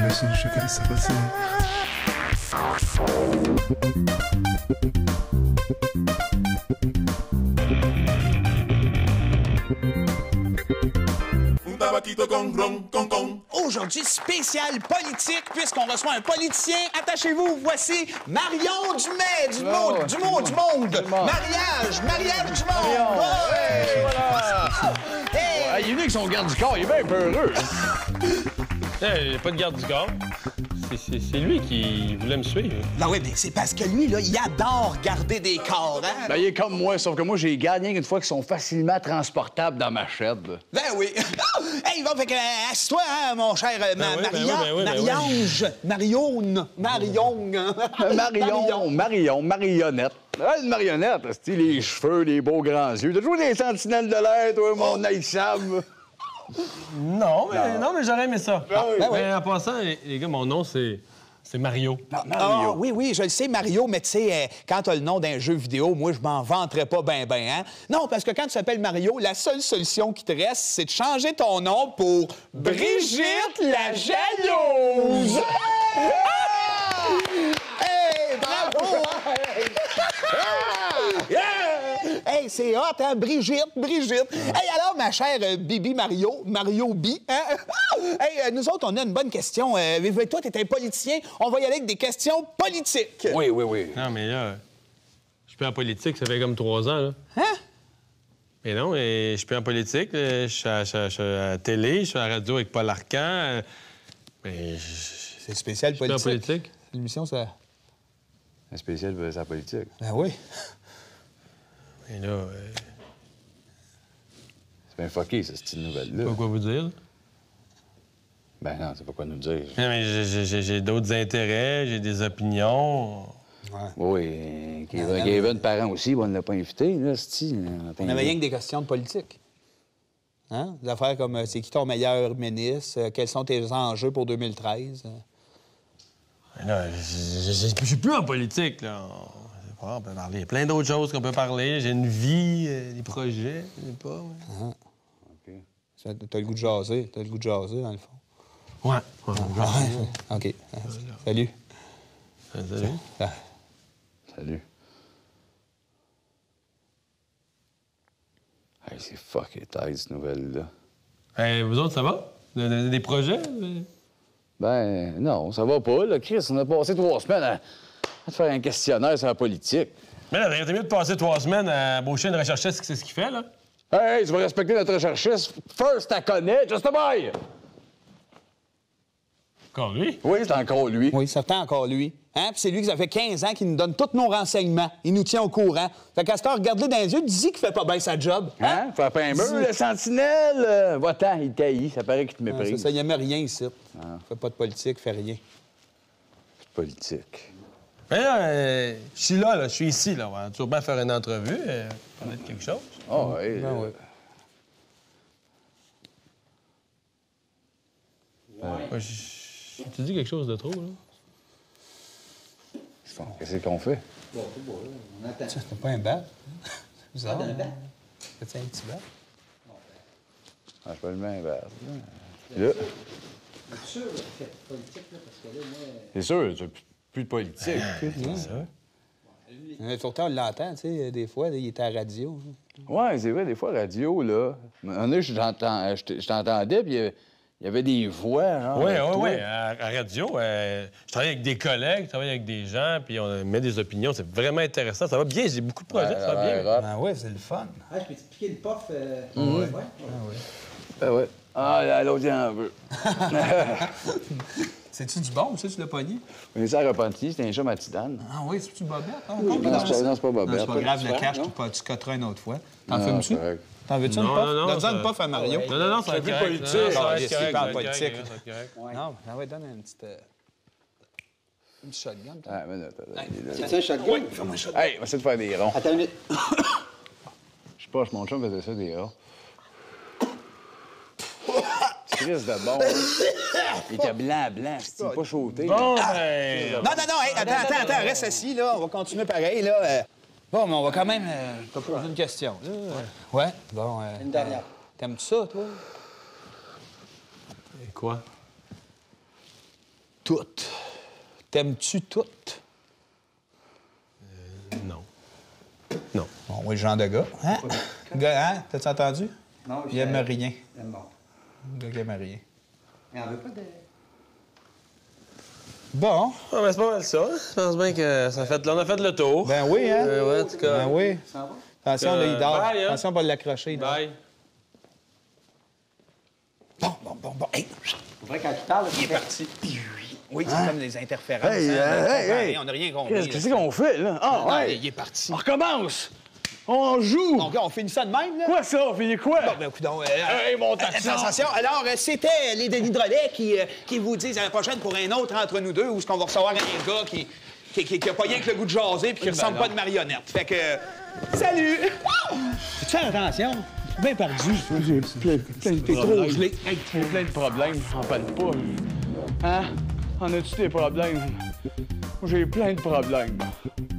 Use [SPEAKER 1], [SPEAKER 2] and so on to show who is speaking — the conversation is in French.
[SPEAKER 1] machine, je connais ça aussi.
[SPEAKER 2] Aujourd'hui, spécial politique, puisqu'on reçoit un politicien. Attachez-vous, voici Marion Dumais, du monde. Mariage du monde. Ouais.
[SPEAKER 3] Voilà!
[SPEAKER 2] Hey.
[SPEAKER 3] Il est venu avec son garde du corps, il est bien peureux.
[SPEAKER 4] Il n'y a pas de garde du corps. C'est lui qui voulait me suivre.
[SPEAKER 2] Non, oui, mais c'est parce que lui, là, il adore garder des corps, hein?
[SPEAKER 3] Ben, il est comme moi, sauf que moi, j'ai gagné une fois qu'ils sont facilement transportables dans ma shed.
[SPEAKER 2] Ben oui. Hey, bon, fait que, assis-toi, hein, mon cher Marie-Ange. Marionnette.
[SPEAKER 3] Ah, une marionnette, c'est les cheveux, les beaux grands yeux. T'as toujours des sentinelles de l'air, toi, mon Night Sam.
[SPEAKER 4] Non, mais j'aurais aimé ça.
[SPEAKER 2] Ben oui.
[SPEAKER 4] Mais en passant, les gars, mon nom, c'est Mario.
[SPEAKER 2] Ah, oui, je le sais, Mario, mais tu sais, quand t'as le nom d'un jeu vidéo, moi, je m'en vanterais pas ben, hein? Non, parce que quand tu t'appelles Mario, la seule solution qui te reste, c'est de changer ton nom pour Brigitte la Jalouse! Hey, bravo! Hey, c'est hot, hein? Brigitte. Hey, alors, ma chère Bibi Mario B, hein? Hey, nous autres, on a une bonne question. Toi, t'es un politicien. On va y aller avec des questions politiques.
[SPEAKER 3] Oui.
[SPEAKER 4] Non, mais là, je suis plus en politique, ça fait comme 3 ans, là.
[SPEAKER 2] Hein?
[SPEAKER 4] Mais non, je suis plus en politique. Je suis à la télé, je suis à la radio avec Paul Arcand. Mais
[SPEAKER 2] C'est spécial politique.
[SPEAKER 4] Je suis plus en politique.
[SPEAKER 2] L'émission, ça...
[SPEAKER 3] Un spécial pour sa politique.
[SPEAKER 2] Ben oui.
[SPEAKER 4] Et là,
[SPEAKER 3] C'est bien fucké, ça, cette nouvelle-là.
[SPEAKER 4] pas quoi vous dire.
[SPEAKER 3] Ben non, c'est pas quoi nous dire.
[SPEAKER 4] Non, mais j'ai d'autres intérêts, j'ai des opinions.
[SPEAKER 3] Oui, Kevin Parent aussi, on ne l'a pas invité, là, c'ti.
[SPEAKER 2] On avait rien que des questions de politique. Hein? Des affaires comme c'est qui ton meilleur ministre, quels sont tes enjeux pour 2013.
[SPEAKER 4] Là, je suis plus en politique, là. On peut parler. Il y a plein d'autres choses qu'on peut parler. J'ai une vie, des projets, je sais pas.
[SPEAKER 3] OK.
[SPEAKER 2] T'as le goût de jaser. Dans le fond.
[SPEAKER 4] Ouais.
[SPEAKER 2] OK. Salut.
[SPEAKER 4] Salut.
[SPEAKER 3] Salut. Hey, c'est fucké tête, cette nouvelle-là.
[SPEAKER 4] Hey, vous autres, ça va? Des projets?
[SPEAKER 3] Ben, non, ça va pas, là, Chris. On a passé 3 semaines à te faire un questionnaire sur la politique.
[SPEAKER 4] Mais là, t'es mieux de passer 3 semaines à embaucher une recherchiste, c'est ce qu'il fait, là?
[SPEAKER 3] Hey, tu vas respecter notre recherchiste. First, t'as connais, just a boy!
[SPEAKER 4] Encore lui?
[SPEAKER 3] Oui, c'est encore lui.
[SPEAKER 2] Oui, ça fait encore lui. Hein? Puis c'est lui qui ça fait 15 ans qu'il nous donne tous nos renseignements. Il nous tient au courant. Fait qu'à ce temps, regarde-le dans les yeux, dis qu'il fait pas bien sa job.
[SPEAKER 3] Hein? Fais pas un mur, le sentinelle. Va-t'en, il taillit. Ça paraît qu'il te méprise.
[SPEAKER 2] Ça, il aimait rien ici. Fait pas de politique, fait rien.
[SPEAKER 3] Politique.
[SPEAKER 4] Mais là, je suis là, je suis ici, là. On va toujours bien faire une entrevue, parler de quelque chose.
[SPEAKER 3] Ah, oui.
[SPEAKER 2] Ben oui.
[SPEAKER 4] Ouais, tu dis quelque chose de trop, là?
[SPEAKER 3] Qu'est-ce qu'on fait?
[SPEAKER 2] T'as pas un bat? C'est bizarre. T'as-tu un petit bat?
[SPEAKER 3] Ah, je peux le mettre vert. Là.
[SPEAKER 5] C'est sûr que tu fais politique, là, parce que là, moi...
[SPEAKER 3] C'est sûr, tu n'as plus de politique.
[SPEAKER 4] C'est ça.
[SPEAKER 2] Pourtant, on l'entend, tu sais, des fois, il était à la radio.
[SPEAKER 3] Oui, c'est vrai, des fois, radio, là. Un moment, je t'entendais, puis il y avait des voix, genre.
[SPEAKER 4] Oui. À radio, je travaille avec des collègues, je travaille avec des gens, puis on met des opinions. C'est vraiment intéressant. Ça va bien, j'ai beaucoup de projets, ça va bien.
[SPEAKER 2] Ben oui, c'est le fun.
[SPEAKER 5] Ah, je peux te piquer le pof?
[SPEAKER 2] Ouais.
[SPEAKER 3] Ben ouais. Ah, l'autre, il en veut.
[SPEAKER 2] C'est-tu du bon, ça, tu l'as pogné?
[SPEAKER 3] Mais ça, repenti, c'était un chat matidane.
[SPEAKER 2] Ah oui, c'est-tu Bobette?
[SPEAKER 3] Non, c'est pas Bobette.
[SPEAKER 2] C'est pas grave, le cash, tu cotteras une autre fois. T'en fumes-tu? T'en veux-tu une puff? Donne-en une puff à Mario.
[SPEAKER 4] Non, ça va être correct.
[SPEAKER 2] politique. Il parle politique. Non, ouais, donne une petite shotgun.
[SPEAKER 3] Ah, mais non,
[SPEAKER 5] C'est un shotgun?
[SPEAKER 2] Fais-moi un shotgun.
[SPEAKER 3] Hey, on va essayer de faire des ronds.
[SPEAKER 5] Attends une minute.
[SPEAKER 3] Je sais pas, mon chum faisait ça, des ronds. Chris de bon. Il était blanc, c'était pas chauté.
[SPEAKER 4] Bon,
[SPEAKER 2] Non, hey, attends, reste assis, là. On va continuer pareil, là. Bon, mais on va quand même te poser une question. Ouais, bon.
[SPEAKER 5] Une dernière.
[SPEAKER 2] T'aimes-tu ça, toi?
[SPEAKER 4] Et quoi?
[SPEAKER 3] Toutes.
[SPEAKER 2] T'aimes-tu toutes?
[SPEAKER 4] Non. Non.
[SPEAKER 2] Bon, oui, le genre de gars. Hein? Gars, hein? T'as-tu entendu?
[SPEAKER 5] Non,
[SPEAKER 2] Il aime rien.
[SPEAKER 5] Il aime bon.
[SPEAKER 2] Le gars qui aime rien.
[SPEAKER 5] Mais on veut pas de...
[SPEAKER 2] Bon.
[SPEAKER 4] Ah, ben, c'est pas mal ça. Je pense bien que ça fait... on a fait le tour.
[SPEAKER 2] Ben oui, hein?
[SPEAKER 4] Ouais, en tout cas.
[SPEAKER 2] Ben oui.
[SPEAKER 5] Ça va?
[SPEAKER 2] Attention, là, il dort.
[SPEAKER 4] bye, hein?
[SPEAKER 2] Attention, on va l'accrocher. là.
[SPEAKER 4] Bye.
[SPEAKER 2] Bon. Hey,
[SPEAKER 5] C'est vrai, quand il parle,
[SPEAKER 2] il est parti. Oui, c'est comme des interférences.
[SPEAKER 3] Hey,
[SPEAKER 2] hein?
[SPEAKER 3] hey.
[SPEAKER 2] On n'a rien compris.
[SPEAKER 3] Qu'est-ce qu'on fait, là? Ah,
[SPEAKER 2] Non,
[SPEAKER 3] ouais!
[SPEAKER 2] il est parti.
[SPEAKER 3] On recommence! On joue!
[SPEAKER 2] Donc, on finit ça de même, là?
[SPEAKER 3] Quoi, ça? On finit quoi?
[SPEAKER 2] Bon, ben, coudonc,
[SPEAKER 3] Hey, mon taxi!
[SPEAKER 2] attention. Alors, c'était les Denis Drolet qui vous disent à la prochaine pour un autre entre nous deux où est-ce qu'on va recevoir un gars qui a pas rien que le goût de jaser puis qui ressemble pas de marionnette. Fait que... Salut! Tu fais attention? Bien perdu.
[SPEAKER 3] T'es trop gelé. Hey, j'ai plein de problèmes, j'en parle pas. Hein? En as-tu des problèmes? Moi, j'ai plein de problèmes.